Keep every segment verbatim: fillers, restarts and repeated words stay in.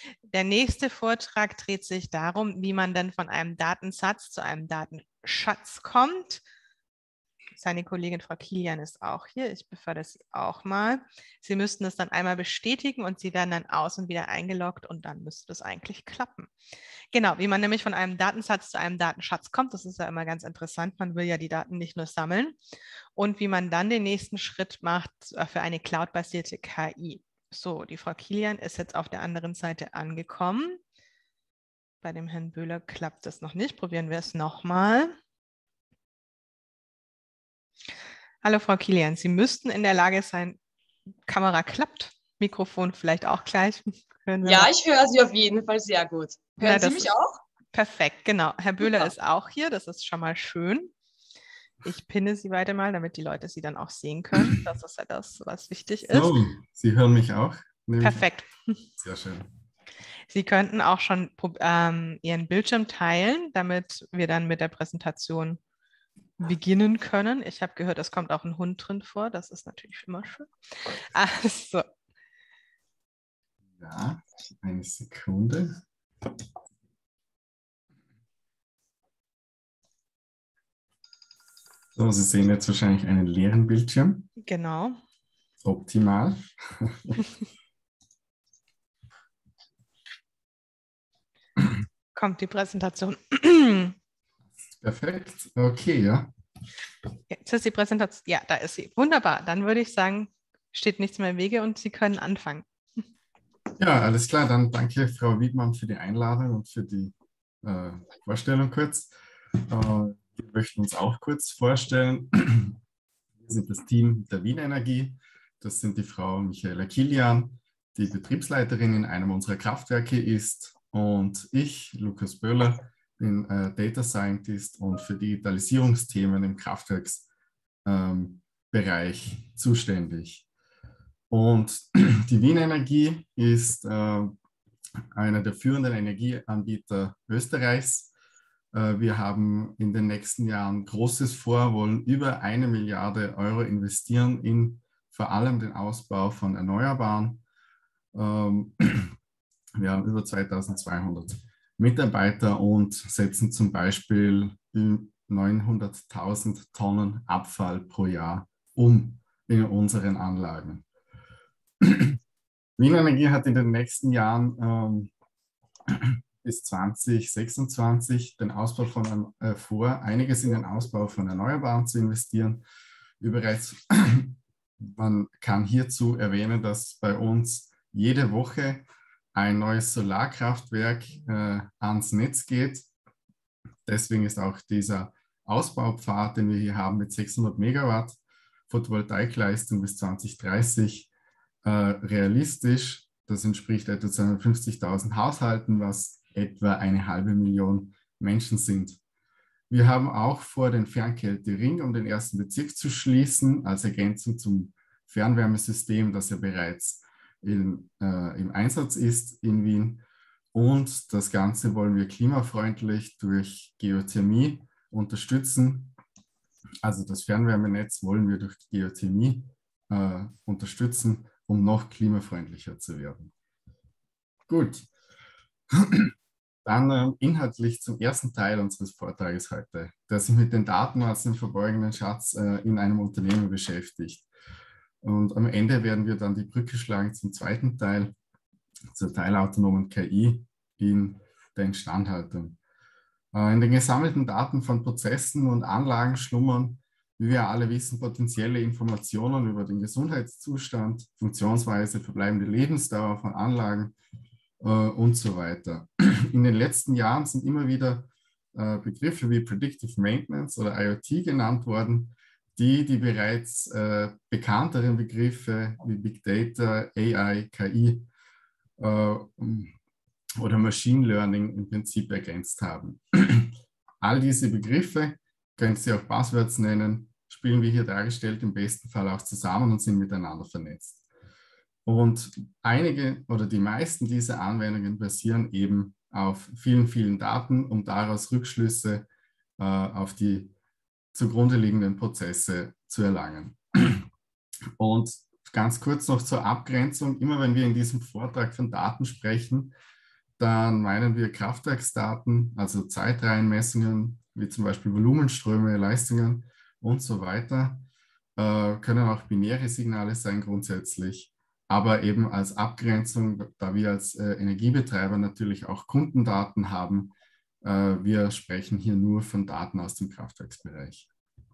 Der nächste Vortrag dreht sich darum, wie man dann von einem Datensatz zu einem Datenschatz kommt. Seine Kollegin Frau Kilian ist auch hier. Ich befördere sie auch mal. Sie müssten das dann einmal bestätigen und Sie werden dann aus und wieder eingeloggt und dann müsste das eigentlich klappen. Genau, wie man nämlich von einem Datensatz zu einem Datenschatz kommt, das ist ja immer ganz interessant. Man will ja die Daten nicht nur sammeln. Und wie man dann den nächsten Schritt macht für eine cloudbasierte K I. So, die Frau Kilian ist jetzt auf der anderen Seite angekommen. Bei dem Herrn Böhler klappt das noch nicht. Probieren wir es nochmal. Hallo Frau Kilian, Sie müssten in der Lage sein, Kamera klappt, Mikrofon vielleicht auch gleich. Hören wir ja, mal. Ich höre Sie auf jeden Fall sehr gut. Hören Na, Sie mich auch? Perfekt, genau. Herr Böhler Super. Ist auch hier, das ist schon mal schön. Ich pinne Sie weiter mal, damit die Leute Sie dann auch sehen können. Das ist ja das, was wichtig ist. So, Sie hören mich auch? Perfekt. Sehr schön. Sie könnten auch schon ähm, Ihren Bildschirm teilen, damit wir dann mit der Präsentation beginnen können. Ich habe gehört, es kommt auch ein Hund drin vor. Das ist natürlich immer schön. Also. Ja, eine Sekunde. So, Sie sehen jetzt wahrscheinlich einen leeren Bildschirm. Genau. Optimal. Kommt die Präsentation. Perfekt. Okay, ja. Jetzt ist die Präsentation. Ja, da ist sie. Wunderbar. Dann würde ich sagen, steht nichts mehr im Wege und Sie können anfangen. Ja, alles klar. Dann danke Frau Wiedmann für die Einladung und für die äh, Vorstellung kurz. Äh, wir möchten uns auch kurz vorstellen. Wir sind das Team der Wien Energie. Das sind die Frau Michaela Kilian, die Betriebsleiterin in einem unserer Kraftwerke ist, und ich, Lukas Böhler, bin äh, Data Scientist und für Digitalisierungsthemen im Kraftwerksbereich ähm, zuständig. Und die Wien Energie ist äh, einer der führenden Energieanbieter Österreichs. Äh, wir haben in den nächsten Jahren Großes vor, wollen über eine Milliarde Euro investieren in vor allem den Ausbau von Erneuerbaren. Ähm, wir haben über zweitausendzweihundert Mitarbeiter und setzen zum Beispiel neunhunderttausend Tonnen Abfall pro Jahr um in unseren Anlagen. Wien Energie hat in den nächsten Jahren ähm, bis zwanzig sechsundzwanzig den Ausbau von, äh, vor, einiges in den Ausbau von Erneuerbaren zu investieren. Übrigens, man kann hierzu erwähnen, dass bei uns jede Woche ein neues Solarkraftwerk äh, ans Netz geht. Deswegen ist auch dieser Ausbaupfad, den wir hier haben mit sechshundert Megawatt Photovoltaikleistung bis zwanzig dreißig, äh, realistisch. Das entspricht etwa zweihundertfünfzigtausend Haushalten, was etwa eine halbe Million Menschen sind. Wir haben auch vor, den Fernkältering um den ersten Bezirk zu schließen, als Ergänzung zum Fernwärmesystem, das ja bereits in, äh, im Einsatz ist in Wien. Und das Ganze wollen wir klimafreundlich durch Geothermie unterstützen. Also das Fernwärmenetz wollen wir durch Geothermie äh, unterstützen, um noch klimafreundlicher zu werden. Gut. Dann äh, inhaltlich zum ersten Teil unseres Vortrages heute, der sich mit den Daten aus dem verborgenen Schatz äh, in einem Unternehmen beschäftigt. Und am Ende werden wir dann die Brücke schlagen zum zweiten Teil, zur teilautonomen K I in der Instandhaltung. Äh, in den gesammelten Daten von Prozessen und Anlagen schlummern, wie wir alle wissen, potenzielle Informationen über den Gesundheitszustand, Funktionsweise, verbleibende Lebensdauer von Anlagen äh, und so weiter. In den letzten Jahren sind immer wieder äh, Begriffe wie Predictive Maintenance oder I O T genannt worden, die die bereits äh, bekannteren Begriffe wie Big Data, A I, K I äh, oder Machine Learning im Prinzip ergänzt haben. All diese Begriffe, können Sie auch Buzzwords nennen, spielen wir hier dargestellt im besten Fall auch zusammen und sind miteinander vernetzt. Und einige oder die meisten dieser Anwendungen basieren eben auf vielen, vielen Daten, um daraus Rückschlüsse äh, auf die zugrunde liegenden Prozesse zu erlangen. Und ganz kurz noch zur Abgrenzung. Immer wenn wir in diesem Vortrag von Daten sprechen, dann meinen wir Kraftwerksdaten, also Zeitreihenmessungen, wie zum Beispiel Volumenströme, Leistungen und so weiter. Äh, können auch binäre Signale sein grundsätzlich, aber eben als Abgrenzung, da wir als äh, Energiebetreiber natürlich auch Kundendaten haben, äh, wir sprechen hier nur von Daten aus dem Kraftwerksbereich.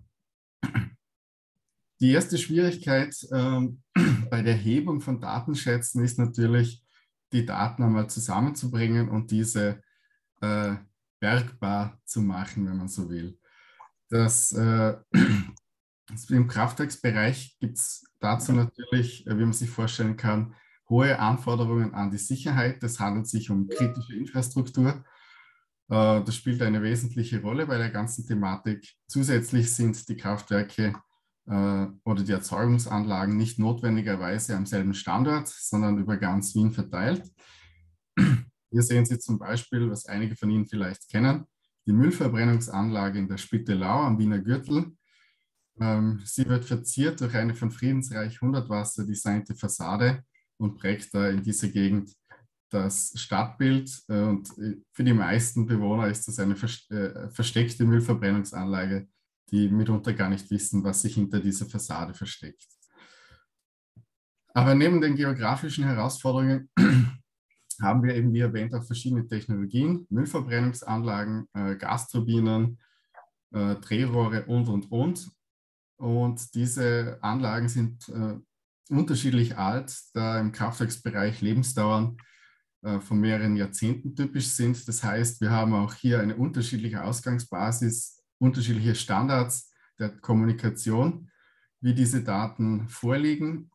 Die erste Schwierigkeit ähm, bei der Erhebung von Datenschätzen ist natürlich, die Daten einmal zusammenzubringen und diese äh, bergbar zu machen, wenn man so will. Das, äh, das im Kraftwerksbereich gibt es dazu natürlich, wie man sich vorstellen kann, hohe Anforderungen an die Sicherheit. Es handelt sich um kritische Infrastruktur. Äh, das spielt eine wesentliche Rolle bei der ganzen Thematik. Zusätzlich sind die Kraftwerke oder die Erzeugungsanlagen nicht notwendigerweise am selben Standort, sondern über ganz Wien verteilt. Hier sehen Sie zum Beispiel, was einige von Ihnen vielleicht kennen, die Müllverbrennungsanlage in der Spittelau am Wiener Gürtel. Sie wird verziert durch eine von Friedensreich Hundertwasser designte Fassade und prägt da in dieser Gegend das Stadtbild. Und für die meisten Bewohner ist das eine versteckte Müllverbrennungsanlage, die mitunter gar nicht wissen, was sich hinter dieser Fassade versteckt. Aber neben den geografischen Herausforderungen haben wir eben, wie erwähnt, auch verschiedene Technologien, Müllverbrennungsanlagen, äh, Gasturbinen, äh, Drehrohre und, und, und. Und diese Anlagen sind äh, unterschiedlich alt, da im Kraftwerksbereich Lebensdauern äh, von mehreren Jahrzehnten typisch sind. Das heißt, wir haben auch hier eine unterschiedliche Ausgangsbasis, unterschiedliche Standards der Kommunikation, wie diese Daten vorliegen.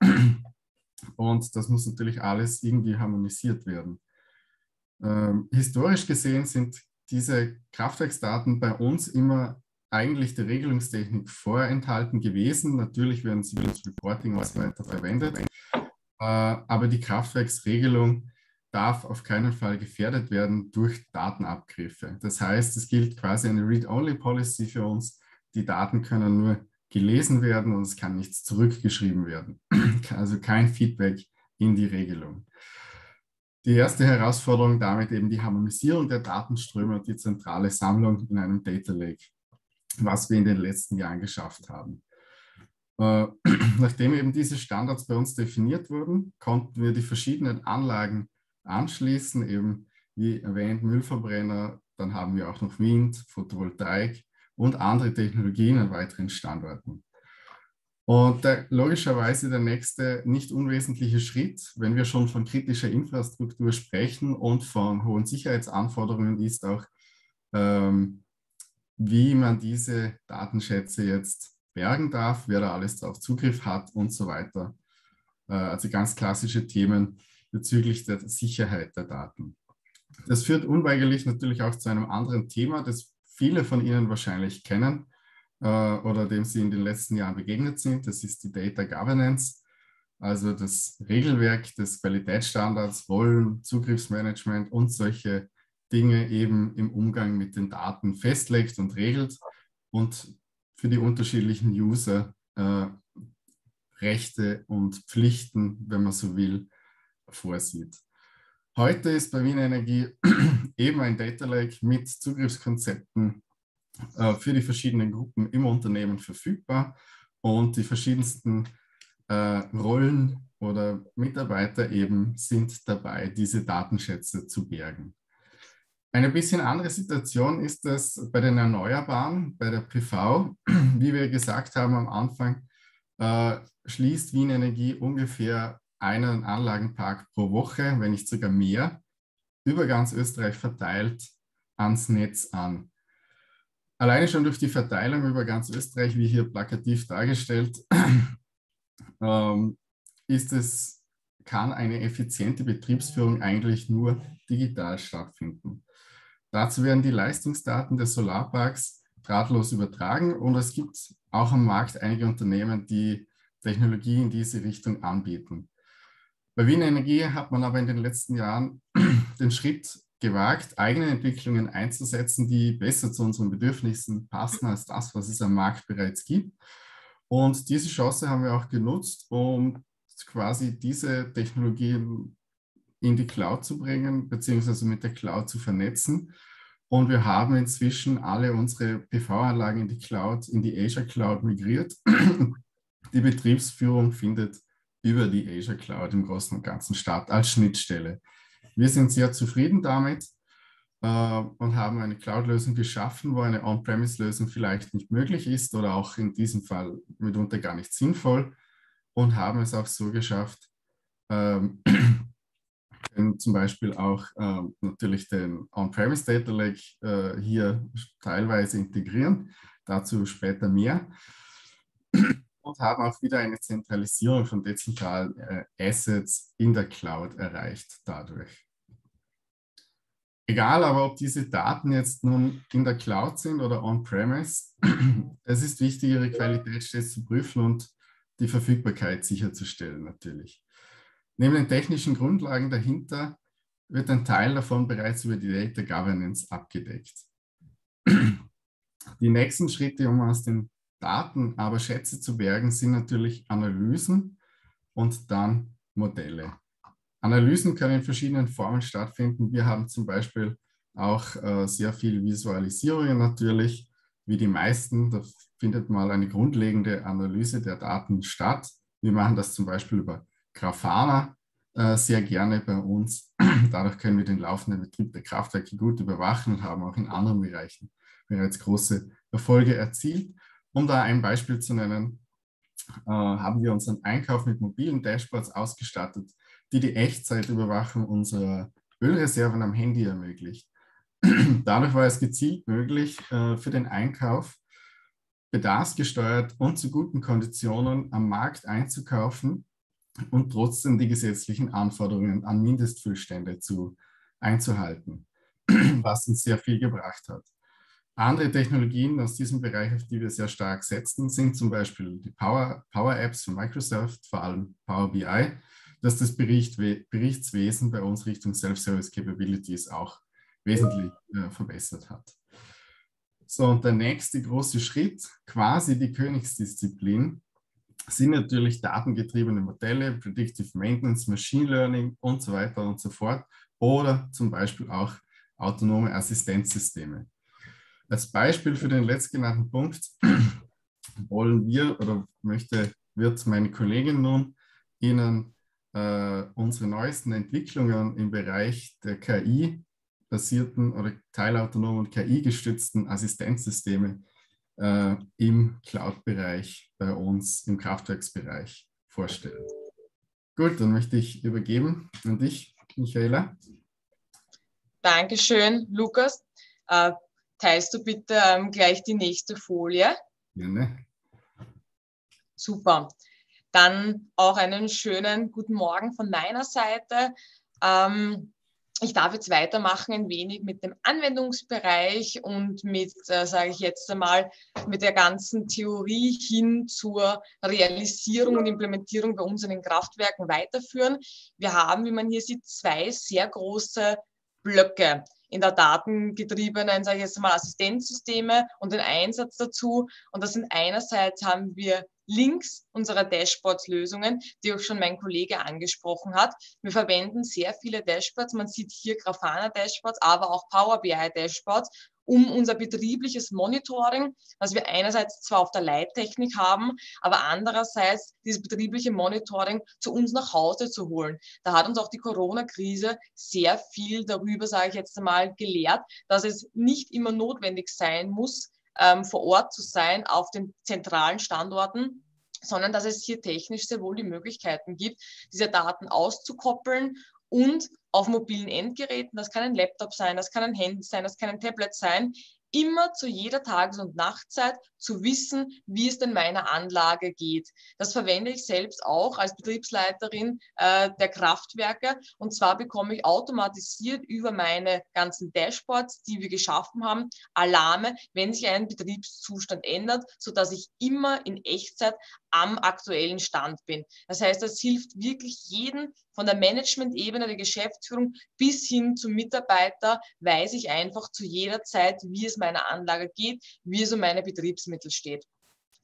Und das muss natürlich alles irgendwie harmonisiert werden. Ähm, historisch gesehen sind diese Kraftwerksdaten bei uns immer eigentlich der Regelungstechnik vorenthalten gewesen. Natürlich werden sie für das Reporting und so weiter verwendet. Äh, aber die Kraftwerksregelung darf auf keinen Fall gefährdet werden durch Datenabgriffe. Das heißt, es gilt quasi eine Read-Only-Policy für uns. Die Daten können nur gelesen werden und es kann nichts zurückgeschrieben werden. Also kein Feedback in die Regelung. Die erste Herausforderung damit eben die Harmonisierung der Datenströme und die zentrale Sammlung in einem Data Lake, was wir in den letzten Jahren geschafft haben. Äh, nachdem eben diese Standards bei uns definiert wurden, konnten wir die verschiedenen Anlagen anschließen, eben wie erwähnt Müllverbrenner, dann haben wir auch noch Wind, Photovoltaik und andere Technologien an weiteren Standorten. Und der, logischerweise der nächste nicht unwesentliche Schritt, wenn wir schon von kritischer Infrastruktur sprechen und von hohen Sicherheitsanforderungen, ist auch, ähm, wie man diese Datenschätze jetzt bergen darf, wer da alles darauf Zugriff hat und so weiter. Äh, also ganz klassische Themen bezüglich der Sicherheit der Daten. Das führt unweigerlich natürlich auch zu einem anderen Thema, das viele von Ihnen wahrscheinlich kennen äh, oder dem Sie in den letzten Jahren begegnet sind. Das ist die Data Governance, also das Regelwerk des Qualitätsstandards, Rollen, Zugriffsmanagement und solche Dinge eben im Umgang mit den Daten festlegt und regelt und für die unterschiedlichen User äh, Rechte und Pflichten, wenn man so will, vorsieht. Heute ist bei Wien Energie eben ein Data Lake mit Zugriffskonzepten äh, für die verschiedenen Gruppen im Unternehmen verfügbar und die verschiedensten äh, Rollen oder Mitarbeiter eben sind dabei, diese Datenschätze zu bergen. Eine bisschen andere Situation ist es bei den Erneuerbaren, bei der P V. Wie wir gesagt haben am Anfang, äh, schließt Wien Energie ungefähr einen Anlagenpark pro Woche, wenn nicht sogar mehr, über ganz Österreich verteilt ans Netz an. Alleine schon durch die Verteilung über ganz Österreich, wie hier plakativ dargestellt, ähm, ist es, kann eine effiziente Betriebsführung eigentlich nur digital stattfinden. Dazu werden die Leistungsdaten des Solarparks drahtlos übertragen und es gibt auch am Markt einige Unternehmen, die Technologie in diese Richtung anbieten. Bei Wien Energie hat man aber in den letzten Jahren den Schritt gewagt, eigene Entwicklungen einzusetzen, die besser zu unseren Bedürfnissen passen als das, was es am Markt bereits gibt. Und diese Chance haben wir auch genutzt, um quasi diese Technologien in die Cloud zu bringen, beziehungsweise mit der Cloud zu vernetzen. Und wir haben inzwischen alle unsere P V-Anlagen in die Cloud, in die Azure Cloud migriert. Die Betriebsführung findet über die Azure Cloud im Großen und Ganzen statt, als Schnittstelle. Wir sind sehr zufrieden damit äh, und haben eine Cloud-Lösung geschaffen, wo eine On-Premise-Lösung vielleicht nicht möglich ist oder auch in diesem Fall mitunter gar nicht sinnvoll, und haben es auch so geschafft, ähm, zum Beispiel auch äh, natürlich den On-Premise Data Lake äh, hier teilweise integrieren, dazu später mehr, und haben auch wieder eine Zentralisierung von dezentralen äh, Assets in der Cloud erreicht dadurch. Egal aber, ob diese Daten jetzt nun in der Cloud sind oder On-Premise, es ist wichtig, ihre Qualität stets zu prüfen und die Verfügbarkeit sicherzustellen natürlich. Neben den technischen Grundlagen dahinter wird ein Teil davon bereits über die Data Governance abgedeckt. Die nächsten Schritte, um aus den Daten aber Schätze zu bergen, sind natürlich Analysen und dann Modelle. Analysen können in verschiedenen Formen stattfinden. Wir haben zum Beispiel auch äh, sehr viel Visualisierungen natürlich, wie die meisten. Da findet mal eine grundlegende Analyse der Daten statt. Wir machen das zum Beispiel über Grafana äh, sehr gerne bei uns. Dadurch können wir den laufenden Betrieb der Kraftwerke gut überwachen und haben auch in anderen Bereichen bereits große Erfolge erzielt. Um da ein Beispiel zu nennen, äh, haben wir unseren Einkauf mit mobilen Dashboards ausgestattet, die die Echtzeitüberwachung unserer Ölreserven am Handy ermöglicht. Dadurch war es gezielt möglich, äh, für den Einkauf bedarfsgesteuert und zu guten Konditionen am Markt einzukaufen und trotzdem die gesetzlichen Anforderungen an Mindestfüllstände zu, einzuhalten, was uns sehr viel gebracht hat. Andere Technologien aus diesem Bereich, auf die wir sehr stark setzen, sind zum Beispiel die Power, Power Apps von Microsoft, vor allem Power B I, dass das Bericht, Berichtswesen bei uns Richtung Self-Service Capabilities auch wesentlich äh, verbessert hat. So, und der nächste große Schritt, quasi die Königsdisziplin, sind natürlich datengetriebene Modelle, Predictive Maintenance, Machine Learning und so weiter und so fort, oder zum Beispiel auch autonome Assistenzsysteme. Als Beispiel für den letztgenannten Punkt wollen wir oder möchte, wird meine Kollegin nun Ihnen äh, unsere neuesten Entwicklungen im Bereich der K I-basierten oder teilautonomen und K I-gestützten Assistenzsysteme äh, im Cloud-Bereich bei uns, im Kraftwerksbereich vorstellen. Gut, dann möchte ich übergeben an dich, Michaela. Dankeschön, Lukas. Äh, Teilst du bitte ähm, gleich die nächste Folie? Gerne. Super. Dann auch einen schönen guten Morgen von meiner Seite. Ähm, ich darf jetzt weitermachen ein wenig mit dem Anwendungsbereich und mit, äh, sage ich jetzt einmal, mit der ganzen Theorie hin zur Realisierung und Implementierung bei uns in den Kraftwerken weiterführen. Wir haben, wie man hier sieht, zwei sehr große Blöcke in der datengetriebenen, sage ich jetzt mal, Assistenzsysteme und den Einsatz dazu. Und das sind einerseits haben wir links unsere Dashboards-Lösungen, die auch schon mein Kollege angesprochen hat. Wir verwenden sehr viele Dashboards. Man sieht hier Grafana-Dashboards, aber auch Power B I-Dashboards, um unser betriebliches Monitoring, was wir einerseits zwar auf der Leittechnik haben, aber andererseits dieses betriebliche Monitoring zu uns nach Hause zu holen. Da hat uns auch die Corona-Krise sehr viel darüber, sage ich jetzt einmal, gelehrt, dass es nicht immer notwendig sein muss, ähm, vor Ort zu sein auf den zentralen Standorten, sondern dass es hier technisch sehr wohl die Möglichkeiten gibt, diese Daten auszukoppeln und auf mobilen Endgeräten, das kann ein Laptop sein, das kann ein Handy sein, das kann ein Tablet sein, immer zu jeder Tages- und Nachtzeit zu wissen, wie es denn meiner Anlage geht. Das verwende ich selbst auch als Betriebsleiterin äh, der Kraftwerke. Und zwar bekomme ich automatisiert über meine ganzen Dashboards, die wir geschaffen haben, Alarme, wenn sich ein Betriebszustand ändert, sodass ich immer in Echtzeit am aktuellen Stand bin. Das heißt, das hilft wirklich jedem von der Management-Ebene der Geschäftsführung bis hin zum Mitarbeiter, weiß ich einfach zu jeder Zeit, wie es meiner Anlage geht, wie es um meine Betriebsmittel steht.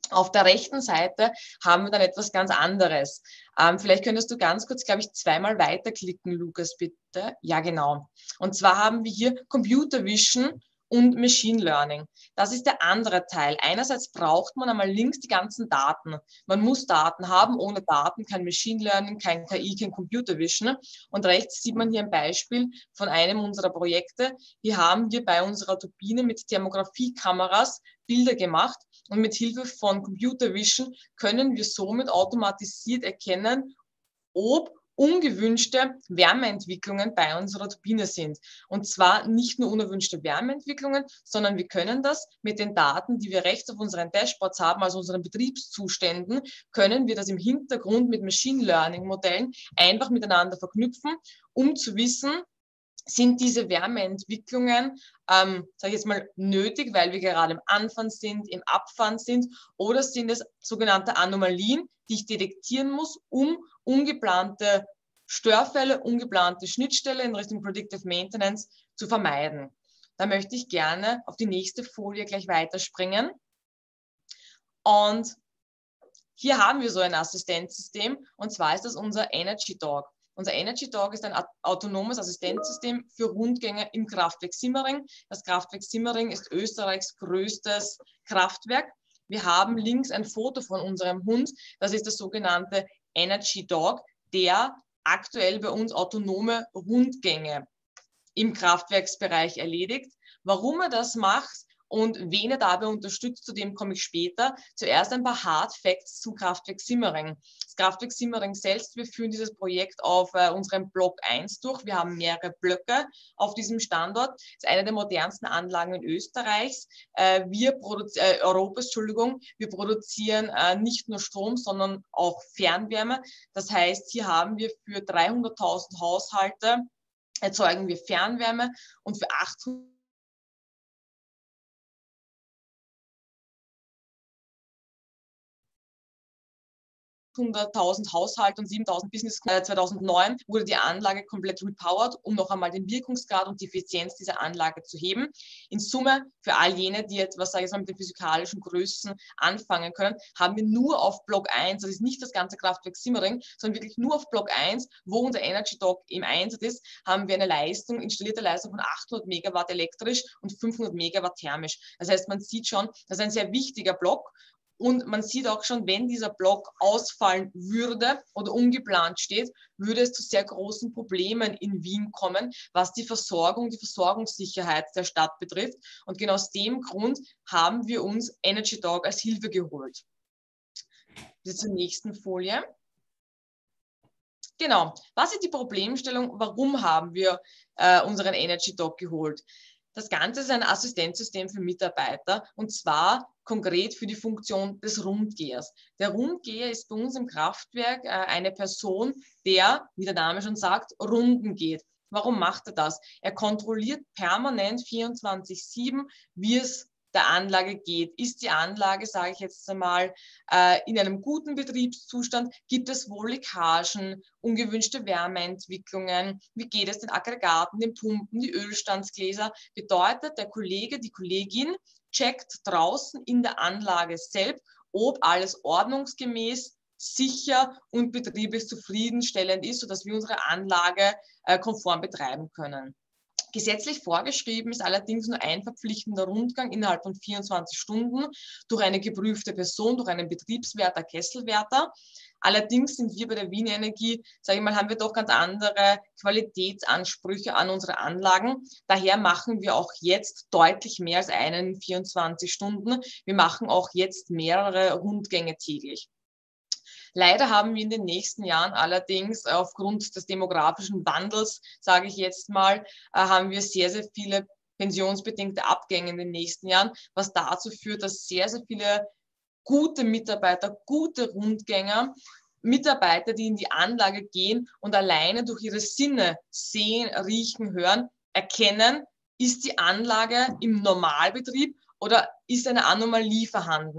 Auf der rechten Seite haben wir dann etwas ganz anderes. Ähm, vielleicht könntest du ganz kurz, glaube ich, zweimal weiterklicken, Lukas, bitte. Ja, genau. Und zwar haben wir hier Computer Vision und Machine Learning. Das ist der andere Teil. Einerseits braucht man einmal links die ganzen Daten. Man muss Daten haben. Ohne Daten kein Machine Learning, kein K I, kein Computer Vision. Und rechts sieht man hier ein Beispiel von einem unserer Projekte. Hier haben wir bei unserer Turbine mit Thermografiekameras Bilder gemacht. Und mit Hilfe von Computer Vision können wir somit automatisiert erkennen, ob ungewünschte Wärmeentwicklungen bei unserer Turbine sind. Und zwar nicht nur unerwünschte Wärmeentwicklungen, sondern wir können das mit den Daten, die wir rechts auf unseren Dashboards haben, also unseren Betriebszuständen, können wir das im Hintergrund mit Machine Learning Modellen einfach miteinander verknüpfen, um zu wissen, sind diese Wärmeentwicklungen, ähm, sage ich jetzt mal, nötig, weil wir gerade am Anfang sind, im Abfahren sind, oder sind es sogenannte Anomalien, die ich detektieren muss, um ungeplante Störfälle, ungeplante Schnittstelle in Richtung Predictive Maintenance zu vermeiden. Da möchte ich gerne auf die nächste Folie gleich weiterspringen. Und hier haben wir so ein Assistenzsystem, und zwar ist das unser Energy Dog. Unser Energy Dog ist ein autonomes Assistenzsystem für Rundgänge im Kraftwerk Simmering. Das Kraftwerk Simmering ist Österreichs größtes Kraftwerk. Wir haben links ein Foto von unserem Hund. Das ist das sogenannte Energy Dog, der aktuell bei uns autonome Rundgänge im Kraftwerksbereich erledigt. Warum er das macht und wen er dabei unterstützt, zu dem komme ich später. Zuerst ein paar Hard Facts zum Kraftwerk Simmering. Das Kraftwerk Simmering selbst, wir führen dieses Projekt auf äh, unserem Block eins durch. Wir haben mehrere Blöcke auf diesem Standort. Das ist eine der modernsten Anlagen in Österreichs. Äh, wir produzieren, äh, Europas, Entschuldigung, wir produzieren äh, nicht nur Strom, sondern auch Fernwärme. Das heißt, hier haben wir für dreihunderttausend Haushalte erzeugen wir Fernwärme und für achthundert hunderttausend Haushalte und siebentausend Business. zweitausendneun wurde die Anlage komplett repowered, um noch einmal den Wirkungsgrad und die Effizienz dieser Anlage zu heben. In Summe, für all jene, die etwas, sage ich mal, mit den physikalischen Größen anfangen können, haben wir nur auf Block eins, das ist nicht das ganze Kraftwerk Simmering, sondern wirklich nur auf Block eins, wo unser Energy Dog im Einsatz ist, haben wir eine Leistung, installierte Leistung von achthundert Megawatt elektrisch und fünfhundert Megawatt thermisch. Das heißt, man sieht schon, das ist ein sehr wichtiger Block. Und man sieht auch schon, wenn dieser Block ausfallen würde oder ungeplant steht, würde es zu sehr großen Problemen in Wien kommen, was die Versorgung, die Versorgungssicherheit der Stadt betrifft. Und genau aus dem Grund haben wir uns Energy Dog als Hilfe geholt. Bis zur nächsten Folie. Genau. Was ist die Problemstellung? Warum haben wir äh, unseren Energy Dog geholt? Das Ganze ist ein Assistenzsystem für Mitarbeiter, und zwar konkret für die Funktion des Rundgehers. Der Rundgeher ist bei uns im Kraftwerk äh, eine Person, der, wie der Name schon sagt, Runden geht. Warum macht er das? Er kontrolliert permanent vierundzwanzig sieben, wie es der Anlage geht. Ist die Anlage, sage ich jetzt einmal, äh, in einem guten Betriebszustand? Gibt es wohl Leckagen, ungewünschte Wärmeentwicklungen? Wie geht es den Aggregaten, den Pumpen, die Ölstandsgläser? Bedeutet, der Kollege, die Kollegin checkt draußen in der Anlage selbst, ob alles ordnungsgemäß, sicher und betriebszufriedenstellend ist, sodass wir unsere Anlage äh, konform betreiben können. Gesetzlich vorgeschrieben ist allerdings nur ein verpflichtender Rundgang innerhalb von vierundzwanzig Stunden durch eine geprüfte Person, durch einen Betriebswärter, Kesselwärter. Allerdings sind wir bei der Wien Energie, sage ich mal, haben wir doch ganz andere Qualitätsansprüche an unsere Anlagen. Daher machen wir auch jetzt deutlich mehr als einen in vierundzwanzig Stunden. Wir machen auch jetzt mehrere Rundgänge täglich. Leider haben wir in den nächsten Jahren allerdings aufgrund des demografischen Wandels, sage ich jetzt mal, haben wir sehr, sehr viele pensionsbedingte Abgänge in den nächsten Jahren, was dazu führt, dass sehr, sehr viele gute Mitarbeiter, gute Rundgänger, Mitarbeiter, die in die Anlage gehen und alleine durch ihre Sinne sehen, riechen, hören, erkennen, ist die Anlage im Normalbetrieb oder ist eine Anomalie vorhanden.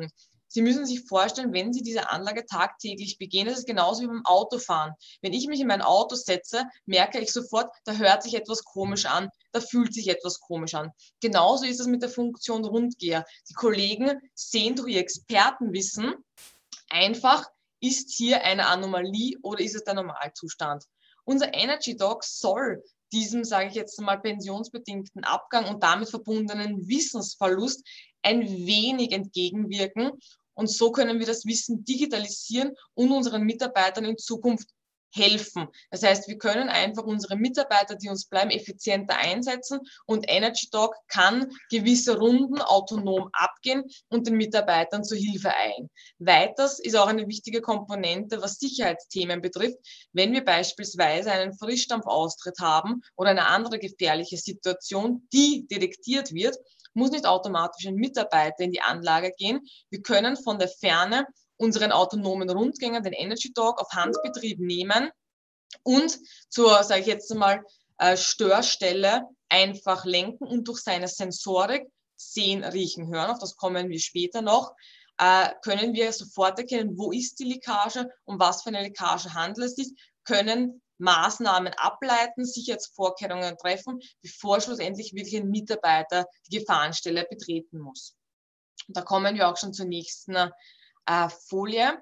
Sie müssen sich vorstellen, wenn Sie diese Anlage tagtäglich begehen, das ist genauso wie beim Autofahren. Wenn ich mich in mein Auto setze, merke ich sofort, da hört sich etwas komisch an, da fühlt sich etwas komisch an. Genauso ist es mit der Funktion Rundgeher. Die Kollegen sehen durch ihr Expertenwissen einfach, ist hier eine Anomalie oder ist es der Normalzustand? Unser Energy Dog soll diesem, sage ich jetzt mal, pensionsbedingten Abgang und damit verbundenen Wissensverlust ein wenig entgegenwirken. Und so können wir das Wissen digitalisieren und unseren Mitarbeitern in Zukunft helfen. Das heißt, wir können einfach unsere Mitarbeiter, die uns bleiben, effizienter einsetzen und Energy Dog kann gewisse Runden autonom abgehen und den Mitarbeitern zur Hilfe eilen. Weiters ist auch eine wichtige Komponente, was Sicherheitsthemen betrifft. Wenn wir beispielsweise einen Frischdampfaustritt haben oder eine andere gefährliche Situation, die detektiert wird, muss nicht automatisch ein Mitarbeiter in die Anlage gehen. Wir können von der Ferne unseren autonomen Rundgänger, den Energy Dog, auf Handbetrieb nehmen und zur, sage ich jetzt mal, Störstelle einfach lenken und durch seine Sensorik, sehen, riechen, hören, auf das kommen wir später noch, können wir sofort erkennen, wo ist die Leckage, um was für eine Leckage handelt es sich, können Maßnahmen ableiten, Sicherheitsvorkehrungen treffen, bevor schlussendlich wirklich ein Mitarbeiter die Gefahrenstelle betreten muss. Und da kommen wir auch schon zur nächsten äh, Folie.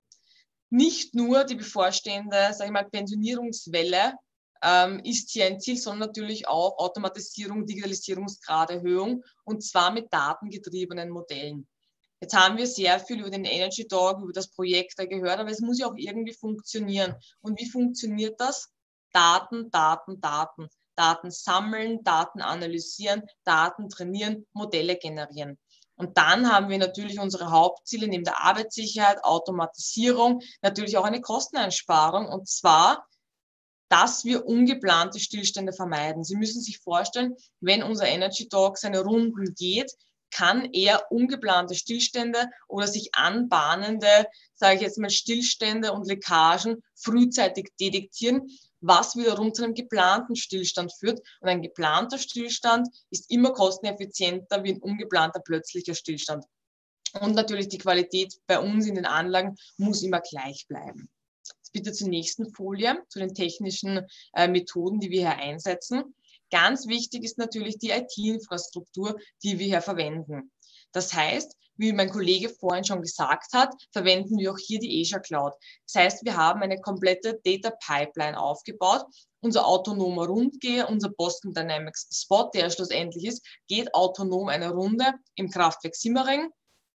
Nicht nur die bevorstehende, sag ich mal, Pensionierungswelle ähm, ist hier ein Ziel, sondern natürlich auch Automatisierung, Digitalisierungsgraderhöhung und zwar mit datengetriebenen Modellen. Jetzt haben wir sehr viel über den Energy Dog, über das Projekt da gehört, aber es muss ja auch irgendwie funktionieren. Und wie funktioniert das? Daten, Daten, Daten. Daten sammeln, Daten analysieren, Daten trainieren, Modelle generieren. Und dann haben wir natürlich unsere Hauptziele neben der Arbeitssicherheit, Automatisierung, natürlich auch eine Kosteneinsparung. Und zwar, dass wir ungeplante Stillstände vermeiden. Sie müssen sich vorstellen, wenn unser Energy Dog seine Runden geht, kann er ungeplante Stillstände oder sich anbahnende, sage ich jetzt mal, Stillstände und Leckagen frühzeitig detektieren, was wiederum zu einem geplanten Stillstand führt. Und ein geplanter Stillstand ist immer kosteneffizienter wie ein ungeplanter plötzlicher Stillstand. Und natürlich die Qualität bei uns in den Anlagen muss immer gleich bleiben. Jetzt bitte zur nächsten Folie, zu den technischen äh, Methoden, die wir hier einsetzen. Ganz wichtig ist natürlich die I T-Infrastruktur, die wir hier verwenden. Das heißt, wie mein Kollege vorhin schon gesagt hat, verwenden wir auch hier die Azure Cloud. Das heißt, wir haben eine komplette Data Pipeline aufgebaut. Unser autonomer Rundgeher, unser Boston Dynamics Spot, der schlussendlich ist, geht autonom eine Runde im Kraftwerk Simmering,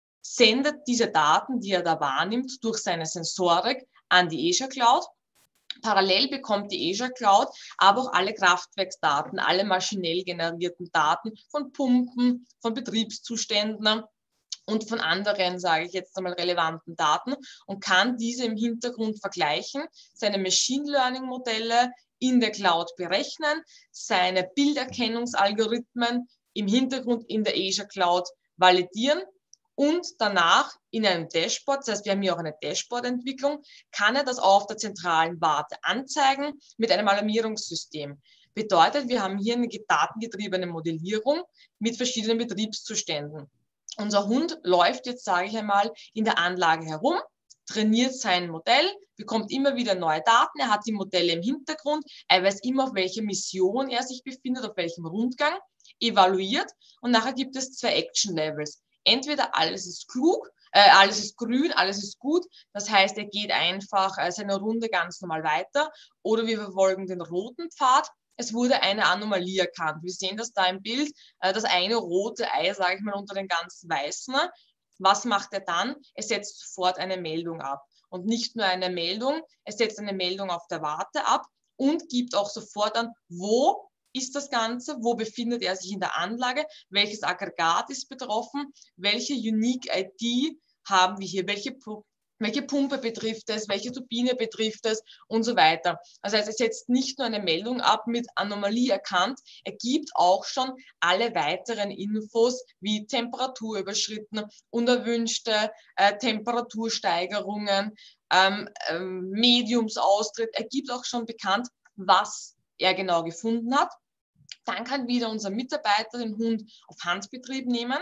sendet diese Daten, die er da wahrnimmt, durch seine Sensorik an die Azure Cloud. Parallel bekommt die Azure Cloud aber auch alle Kraftwerksdaten, alle maschinell generierten Daten von Pumpen, von Betriebszuständen und von anderen, sage ich jetzt einmal, relevanten Daten und kann diese im Hintergrund vergleichen, seine Machine Learning Modelle in der Cloud berechnen, seine Bilderkennungsalgorithmen im Hintergrund in der Azure Cloud validieren. Und danach in einem Dashboard, das heißt, wir haben hier auch eine Dashboard-Entwicklung, kann er das auf der zentralen Warte anzeigen mit einem Alarmierungssystem. Bedeutet, wir haben hier eine datengetriebene Modellierung mit verschiedenen Betriebszuständen. Unser Hund läuft jetzt, sage ich einmal, in der Anlage herum, trainiert sein Modell, bekommt immer wieder neue Daten, er hat die Modelle im Hintergrund, er weiß immer, auf welcher Mission er sich befindet, auf welchem Rundgang, evaluiert und nachher gibt es zwei Action Levels. Entweder alles ist klug, äh, alles ist grün, alles ist gut, das heißt, er geht einfach äh, seine Runde ganz normal weiter oder wir verfolgen den roten Pfad. Es wurde eine Anomalie erkannt. Wir sehen das da im Bild, äh, das eine rote Ei, sage ich mal, unter den ganzen weißen. Was macht er dann? Er setzt sofort eine Meldung ab. Und nicht nur eine Meldung, er setzt eine Meldung auf der Warte ab und gibt auch sofort an, wo ist das Ganze, wo befindet er sich in der Anlage, welches Aggregat ist betroffen, welche Unique I D haben wir hier, welche, welche Pumpe betrifft es, welche Turbine betrifft es und so weiter. Das heißt, er setzt nicht nur eine Meldung ab mit Anomalie erkannt, er gibt auch schon alle weiteren Infos wie Temperatur überschritten, unerwünschte äh, Temperatursteigerungen, ähm, äh, Mediumsaustritt, er gibt auch schon bekannt, was er genau gefunden hat. Dann kann wieder unser Mitarbeiter den Hund auf Handbetrieb nehmen,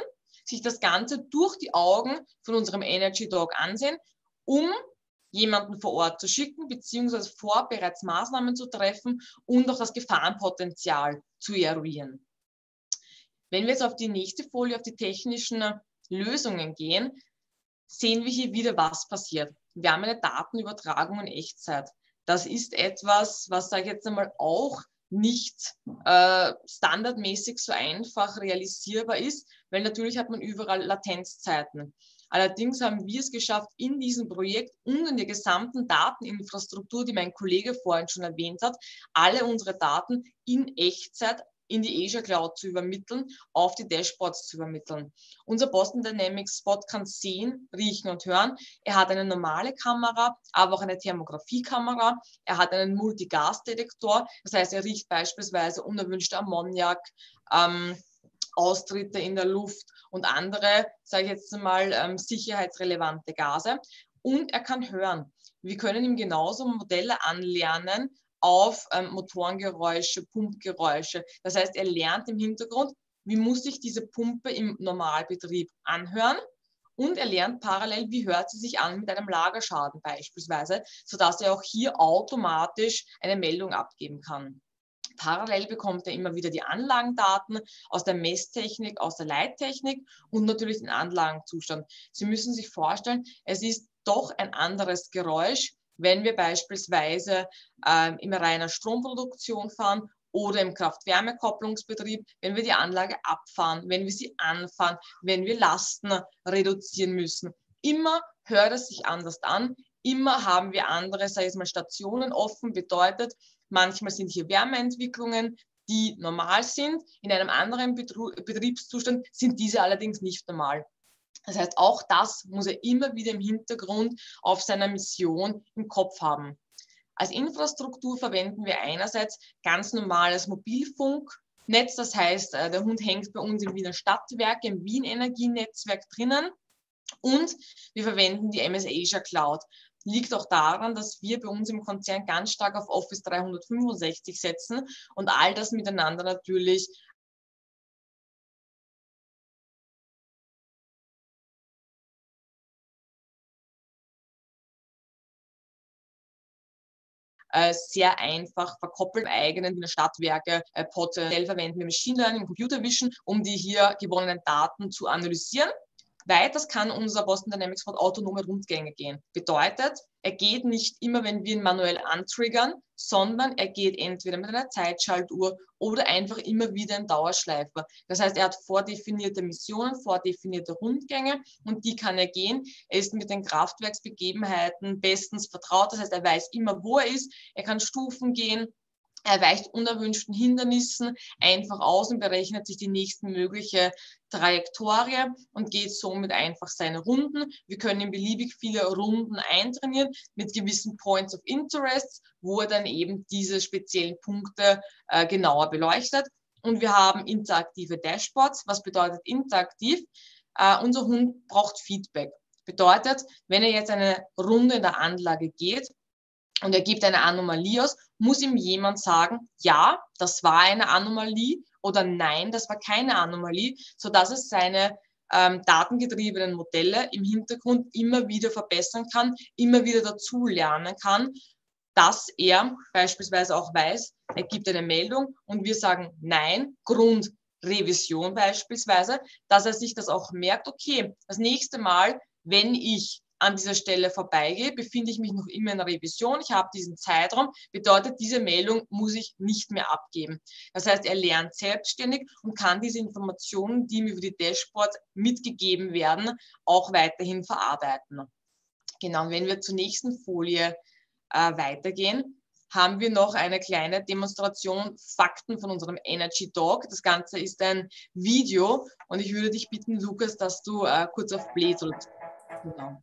sich das Ganze durch die Augen von unserem Energy Dog ansehen, um jemanden vor Ort zu schicken, beziehungsweise vor bereits Maßnahmen zu treffen und auch das Gefahrenpotenzial zu eruieren. Wenn wir jetzt auf die nächste Folie, auf die technischen Lösungen gehen, sehen wir hier wieder, was passiert. Wir haben eine Datenübertragung in Echtzeit. Das ist etwas, was, sage ich jetzt einmal, auch nicht äh, standardmäßig so einfach realisierbar ist, weil natürlich hat man überall Latenzzeiten. Allerdings haben wir es geschafft, in diesem Projekt und in der gesamten Dateninfrastruktur, die mein Kollege vorhin schon erwähnt hat, alle unsere Daten in Echtzeit in die Azure Cloud zu übermitteln, auf die Dashboards zu übermitteln. Unser Boston Dynamics Spot kann sehen, riechen und hören. Er hat eine normale Kamera, aber auch eine Thermografiekamera. Er hat einen Multigasdetektor, das heißt, er riecht beispielsweise unerwünschte Ammoniak, ähm, Austritte in der Luft und andere, sage ich jetzt mal, ähm, sicherheitsrelevante Gase. Und er kann hören. Wir können ihm genauso Modelle anlernen auf ähm, Motorengeräusche, Pumpgeräusche. Das heißt, er lernt im Hintergrund, wie muss sich diese Pumpe im Normalbetrieb anhören, und er lernt parallel, wie hört sie sich an mit einem Lagerschaden beispielsweise, sodass er auch hier automatisch eine Meldung abgeben kann. Parallel bekommt er immer wieder die Anlagendaten aus der Messtechnik, aus der Leittechnik und natürlich den Anlagenzustand. Sie müssen sich vorstellen, es ist doch ein anderes Geräusch, wenn wir beispielsweise ähm, in reiner Stromproduktion fahren oder im Kraft-Wärme-Kopplungsbetrieb, wenn wir die Anlage abfahren, wenn wir sie anfahren, wenn wir Lasten reduzieren müssen. Immer hört es sich anders an, immer haben wir andere, sage ich mal, Stationen offen, bedeutet, manchmal sind hier Wärmeentwicklungen, die normal sind. In einem anderen Betriebszustand sind diese allerdings nicht normal. Das heißt, auch das muss er immer wieder im Hintergrund auf seiner Mission im Kopf haben. Als Infrastruktur verwenden wir einerseits ganz normales Mobilfunknetz. Das heißt, der Hund hängt bei uns im Wiener Stadtwerke, im Wien-Energienetzwerk drinnen. Und wir verwenden die M S Azure Cloud. Liegt auch daran, dass wir bei uns im Konzern ganz stark auf Office dreihundertfünfundsechzig setzen und all das miteinander natürlich sehr einfach verkoppelt, eigenen Stadtwerke, äh, potenziell verwenden wir Machine Learning und Computer Vision, um die hier gewonnenen Daten zu analysieren. Weiters kann unser Boston Dynamics Spot autonome Rundgänge gehen. Bedeutet, er geht nicht immer, wenn wir ihn manuell antriggern, sondern er geht entweder mit einer Zeitschaltuhr oder einfach immer wieder in Dauerschleife. Das heißt, er hat vordefinierte Missionen, vordefinierte Rundgänge und die kann er gehen. Er ist mit den Kraftwerksbegebenheiten bestens vertraut. Das heißt, er weiß immer, wo er ist. Er kann Stufen gehen. Er weicht unerwünschten Hindernissen einfach aus und berechnet sich die nächste mögliche Trajektorie und geht somit einfach seine Runden. Wir können ihm beliebig viele Runden eintrainieren mit gewissen Points of Interest, wo er dann eben diese speziellen Punkte äh, genauer beleuchtet. Und wir haben interaktive Dashboards. Was bedeutet interaktiv? Äh, unser Hund braucht Feedback. Bedeutet, wenn er jetzt eine Runde in der Anlage geht, und er gibt eine Anomalie aus, muss ihm jemand sagen, ja, das war eine Anomalie oder nein, das war keine Anomalie, sodass es seine ähm, datengetriebenen Modelle im Hintergrund immer wieder verbessern kann, immer wieder dazu lernen kann, dass er beispielsweise auch weiß, er gibt eine Meldung und wir sagen nein, Grund Revision beispielsweise, dass er sich das auch merkt, okay, das nächste Mal, wenn ich an dieser Stelle vorbeigehe, befinde ich mich noch immer in der Revision. Ich habe diesen Zeitraum, bedeutet, diese Meldung muss ich nicht mehr abgeben. Das heißt, er lernt selbstständig und kann diese Informationen, die ihm über die Dashboards mitgegeben werden, auch weiterhin verarbeiten. Genau, und wenn wir zur nächsten Folie äh, weitergehen, haben wir noch eine kleine Demonstration, Fakten von unserem Energy Dog. Das Ganze ist ein Video und ich würde dich bitten, Lukas, dass du äh, kurz auf Play drückst. Genau.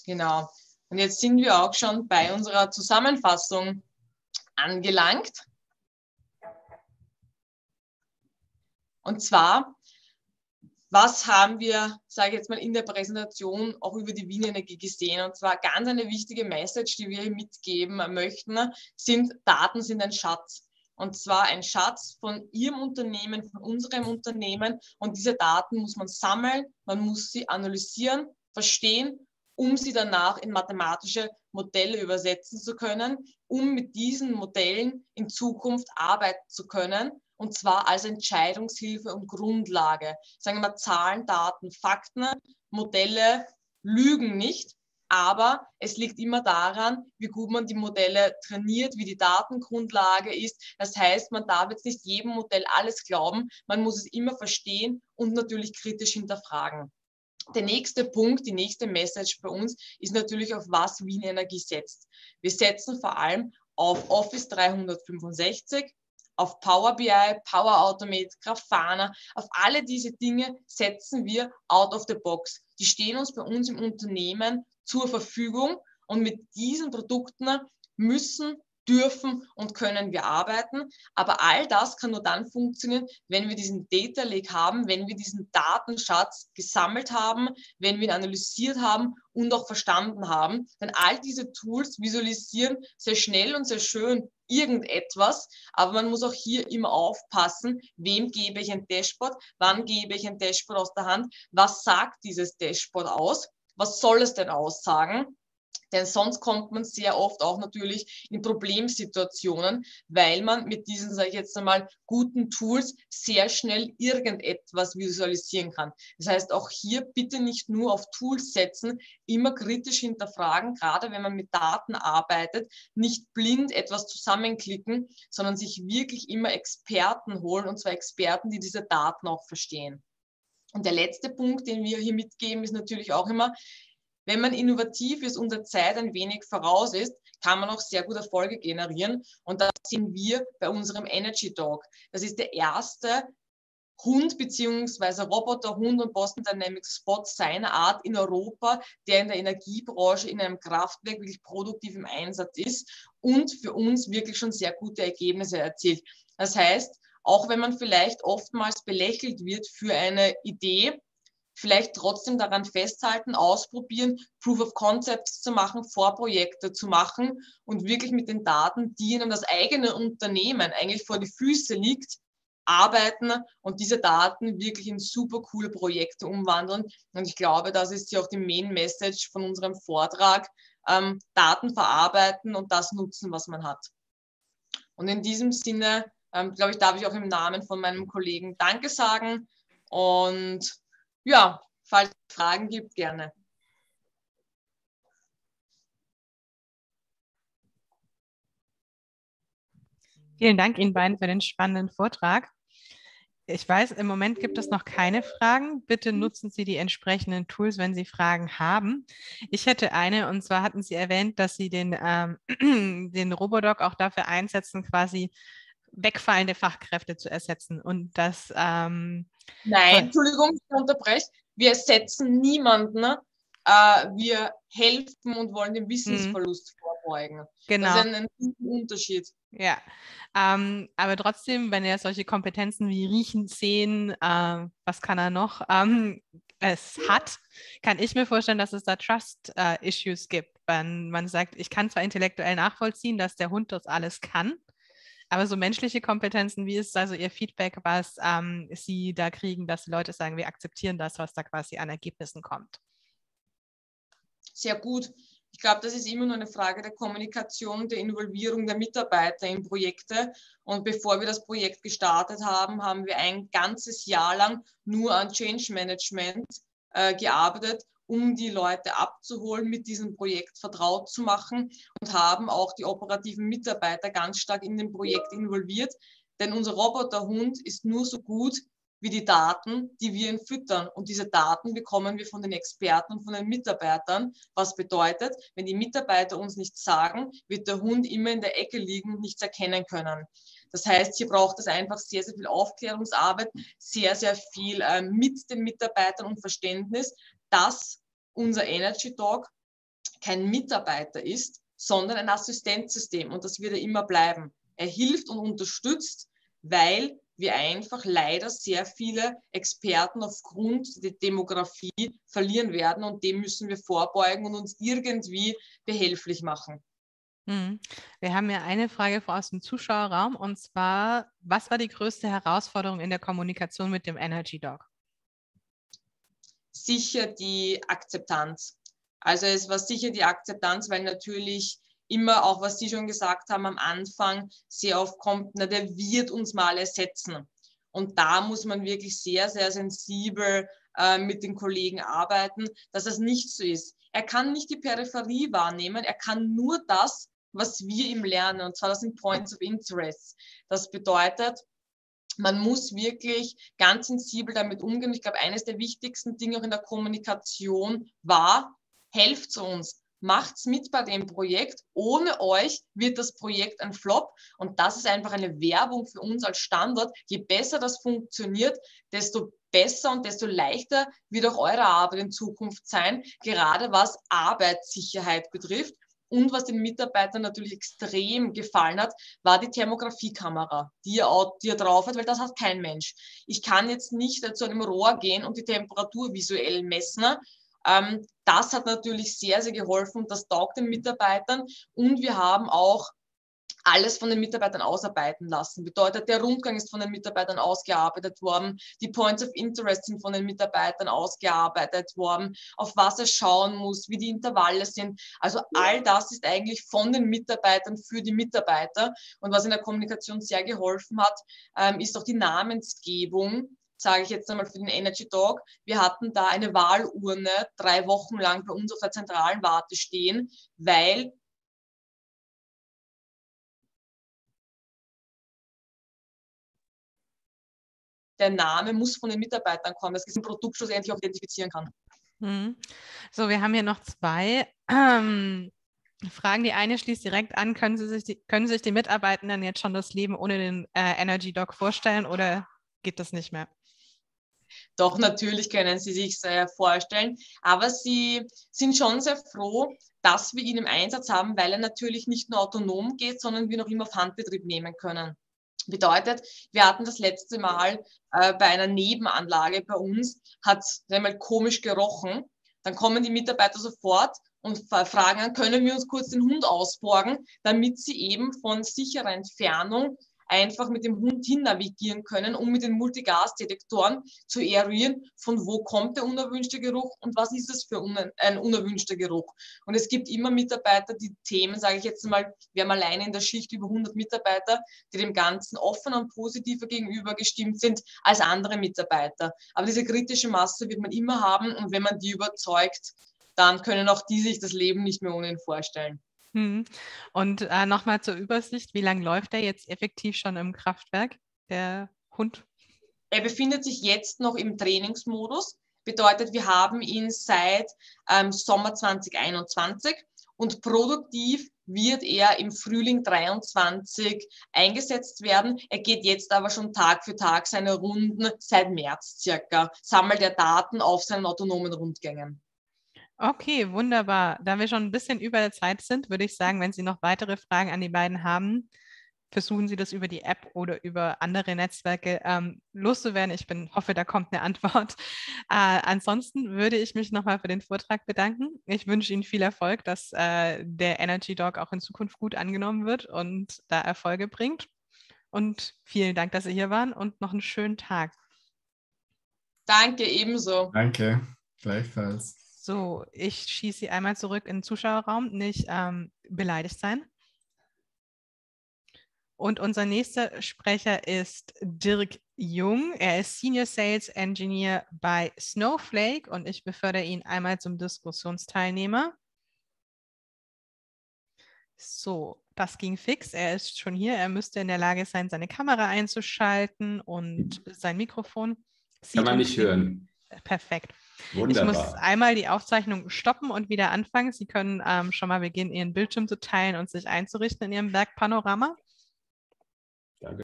Genau. Und jetzt sind wir auch schon bei unserer Zusammenfassung angelangt. Und zwar, was haben wir, sage ich jetzt mal, in der Präsentation auch über die Wien Energie gesehen? Und zwar ganz eine wichtige Message, die wir hier mitgeben möchten, sind, Daten sind ein Schatz. Und zwar ein Schatz von Ihrem Unternehmen, von unserem Unternehmen. Und diese Daten muss man sammeln, man muss sie analysieren, verstehen, um sie danach in mathematische Modelle übersetzen zu können, um mit diesen Modellen in Zukunft arbeiten zu können. Und zwar als Entscheidungshilfe und Grundlage. Sagen wir mal Zahlen, Daten, Fakten, Modelle lügen nicht. Aber es liegt immer daran, wie gut man die Modelle trainiert, wie die Datengrundlage ist. Das heißt, man darf jetzt nicht jedem Modell alles glauben. Man muss es immer verstehen und natürlich kritisch hinterfragen. Der nächste Punkt, die nächste Message bei uns ist natürlich, auf was Wien Energie setzt. Wir setzen vor allem auf Office dreihundertfünfundsechzig, auf Power B I, Power Automate, Grafana, auf alle diese Dinge setzen wir out of the box. Die stehen uns bei uns im Unternehmen zur Verfügung und mit diesen Produkten müssen, dürfen und können wir arbeiten. Aber all das kann nur dann funktionieren, wenn wir diesen Data Lake haben, wenn wir diesen Datenschatz gesammelt haben, wenn wir ihn analysiert haben und auch verstanden haben. Denn all diese Tools visualisieren sehr schnell und sehr schön irgendetwas, aber man muss auch hier immer aufpassen, wem gebe ich ein Dashboard, wann gebe ich ein Dashboard aus der Hand, was sagt dieses Dashboard aus, was soll es denn aussagen? Denn sonst kommt man sehr oft auch natürlich in Problemsituationen, weil man mit diesen, sage ich jetzt einmal, guten Tools sehr schnell irgendetwas visualisieren kann. Das heißt, auch hier bitte nicht nur auf Tools setzen, immer kritisch hinterfragen, gerade wenn man mit Daten arbeitet, nicht blind etwas zusammenklicken, sondern sich wirklich immer Experten holen, und zwar Experten, die diese Daten auch verstehen. Und der letzte Punkt, den wir hier mitgeben, ist natürlich auch immer, wenn man innovativ ist und der Zeit ein wenig voraus ist, kann man auch sehr gut Erfolge generieren. Und das sind wir bei unserem Energy Dog. Das ist der erste Hund bzw. Roboterhund und Boston Dynamics Spot seiner Art in Europa, der in der Energiebranche in einem Kraftwerk wirklich produktiv im Einsatz ist und für uns wirklich schon sehr gute Ergebnisse erzielt. Das heißt, auch wenn man vielleicht oftmals belächelt wird für eine Idee, vielleicht trotzdem daran festhalten, ausprobieren, Proof of Concepts zu machen, Vorprojekte zu machen und wirklich mit den Daten, die Ihnen das eigene Unternehmen eigentlich vor die Füße liegt, arbeiten und diese Daten wirklich in super coole Projekte umwandeln. Und ich glaube, das ist ja auch die Main Message von unserem Vortrag, ähm, Daten verarbeiten und das nutzen, was man hat. Und in diesem Sinne, ähm, glaube ich, darf ich auch im Namen von meinem Kollegen Danke sagen und ja, falls es Fragen gibt, gerne. Vielen Dank Ihnen beiden für den spannenden Vortrag. Ich weiß, im Moment gibt es noch keine Fragen. Bitte nutzen Sie die entsprechenden Tools, wenn Sie Fragen haben. Ich hätte eine, und zwar hatten Sie erwähnt, dass Sie den, ähm, den Robodoc auch dafür einsetzen, quasi wegfallende Fachkräfte zu ersetzen. Und das ähm, Nein, Entschuldigung, ich unterbreche. Wir ersetzen niemanden. Ne? Äh, wir helfen und wollen den Wissensverlust mhm. vorbeugen. Genau. Das ist ein, ein Unterschied. Ja, ähm, aber trotzdem, wenn er solche Kompetenzen wie Riechen, Sehen, äh, was kann er noch, ähm, es hat, kann ich mir vorstellen, dass es da Trust-Issues äh, gibt. Wenn man sagt, ich kann zwar intellektuell nachvollziehen, dass der Hund das alles kann, aber so menschliche Kompetenzen, wie ist also Ihr Feedback, was ähm, Sie da kriegen, dass die Leute sagen, wir akzeptieren das, was da quasi an Ergebnissen kommt? Sehr gut. Ich glaube, das ist immer nur eine Frage der Kommunikation, der Involvierung der Mitarbeiter in Projekte. Und bevor wir das Projekt gestartet haben, haben wir ein ganzes Jahr lang nur an Change Management äh, gearbeitet, um die Leute abzuholen, mit diesem Projekt vertraut zu machen und haben auch die operativen Mitarbeiter ganz stark in dem Projekt involviert. Denn unser Roboterhund ist nur so gut wie die Daten, die wir ihn füttern. Und diese Daten bekommen wir von den Experten und von den Mitarbeitern. Was bedeutet, wenn die Mitarbeiter uns nichts sagen, wird der Hund immer in der Ecke liegen und nichts erkennen können. Das heißt, hier braucht es einfach sehr, sehr viel Aufklärungsarbeit, sehr, sehr viel äh, mit den Mitarbeitern und Verständnis, dass unser Energy Dog kein Mitarbeiter ist, sondern ein Assistenzsystem. Und das wird er immer bleiben. Er hilft und unterstützt, weil wir einfach leider sehr viele Experten aufgrund der Demografie verlieren werden. Und dem müssen wir vorbeugen und uns irgendwie behilflich machen. Wir haben ja eine Frage aus dem Zuschauerraum, und zwar, was war die größte Herausforderung in der Kommunikation mit dem Energy Dog? Sicher die Akzeptanz. Also es war sicher die Akzeptanz, weil natürlich immer auch, was Sie schon gesagt haben am Anfang, sehr oft kommt, na, der wird uns mal ersetzen. Und da muss man wirklich sehr, sehr sensibel äh, mit den Kollegen arbeiten, dass das nicht so ist. Er kann nicht die Peripherie wahrnehmen, er kann nur das, was wir ihm lernen, und zwar das sind Points of Interest. Das bedeutet, man muss wirklich ganz sensibel damit umgehen. Ich glaube, eines der wichtigsten Dinge auch in der Kommunikation war, helft uns, macht's mit bei dem Projekt. Ohne euch wird das Projekt ein Flop. Und das ist einfach eine Werbung für uns als Standort. Je besser das funktioniert, desto besser und desto leichter wird auch eure Arbeit in Zukunft sein, gerade was Arbeitssicherheit betrifft. Und was den Mitarbeitern natürlich extrem gefallen hat, war die Thermografiekamera, die er, die er drauf hat, weil das hat kein Mensch. Ich kann jetzt nicht zu einem Rohr gehen und die Temperatur visuell messen. Ähm, das hat natürlich sehr, sehr geholfen und das taugt den Mitarbeitern. Und wir haben auch alles von den Mitarbeitern ausarbeiten lassen. Bedeutet, der Rundgang ist von den Mitarbeitern ausgearbeitet worden, die Points of Interest sind von den Mitarbeitern ausgearbeitet worden, auf was er schauen muss, wie die Intervalle sind. Also all das ist eigentlich von den Mitarbeitern für die Mitarbeiter. Und was in der Kommunikation sehr geholfen hat, ähm, ist auch die Namensgebung, sage ich jetzt einmal für den Energy Dog. Wir hatten da eine Wahlurne drei Wochen lang bei uns auf der zentralen Warte stehen, weil der Name muss von den Mitarbeitern kommen, dass ich ein Produkt schlussendlich auch identifizieren kann. Mhm. So, wir haben hier noch zwei ähm, Fragen. Die eine schließt direkt an, können Sie sich die, können sich die Mitarbeitenden jetzt schon das Leben ohne den äh, Energy Dog vorstellen oder geht das nicht mehr? Doch, natürlich können Sie sich sehr vorstellen, aber Sie sind schon sehr froh, dass wir ihn im Einsatz haben, weil er natürlich nicht nur autonom geht, sondern wir noch immer auf Handbetrieb nehmen können. Bedeutet, wir hatten das letzte Mal äh, bei einer Nebenanlage bei uns, hat es einmal komisch gerochen. Dann kommen die Mitarbeiter sofort und fragen an, können wir uns kurz den Hund ausborgen, damit sie eben von sicherer Entfernung einfach mit dem Hund hin navigieren können, um mit den Multigasdetektoren zu eruieren, von wo kommt der unerwünschte Geruch und was ist es für ein unerwünschter Geruch. Und es gibt immer Mitarbeiter, die Themen, sage ich jetzt mal, wir haben alleine in der Schicht über hundert Mitarbeiter, die dem Ganzen offener und positiver gegenüber gestimmt sind als andere Mitarbeiter. Aber diese kritische Masse wird man immer haben und wenn man die überzeugt, dann können auch die sich das Leben nicht mehr ohne ihn vorstellen. Und äh, nochmal zur Übersicht, wie lange läuft er jetzt effektiv schon im Kraftwerk, der Hund? Er befindet sich jetzt noch im Trainingsmodus, bedeutet, wir haben ihn seit ähm, Sommer zwanzig einundzwanzig und produktiv wird er im Frühling dreiundzwanzig eingesetzt werden. Er geht jetzt aber schon Tag für Tag seine Runden seit März circa, sammelt er Daten auf seinen autonomen Rundgängen. Okay, wunderbar. Da wir schon ein bisschen über der Zeit sind, würde ich sagen, wenn Sie noch weitere Fragen an die beiden haben, versuchen Sie das über die App oder über andere Netzwerke ähm, loszuwerden. Ich bin, hoffe, da kommt eine Antwort. Äh, ansonsten würde ich mich nochmal für den Vortrag bedanken. Ich wünsche Ihnen viel Erfolg, dass äh, der Energy Dog auch in Zukunft gut angenommen wird und da Erfolge bringt. Und vielen Dank, dass Sie hier waren und noch einen schönen Tag. Danke, ebenso. Danke, gleichfalls. So, ich schieße Sie einmal zurück in den Zuschauerraum, nicht ähm, beleidigt sein. Und unser nächster Sprecher ist Dirk Jung. Er ist Senior Sales Engineer bei Snowflake und ich befördere ihn einmal zum Diskussionsteilnehmer. So, das ging fix. Er ist schon hier. Er müsste in der Lage sein, seine Kamera einzuschalten und sein Mikrofon. Kann man nicht hören. Perfekt. Wunderbar. Ich muss einmal die Aufzeichnung stoppen und wieder anfangen. Sie können ähm, schon mal beginnen, Ihren Bildschirm zu teilen und sich einzurichten in Ihrem Werkpanorama.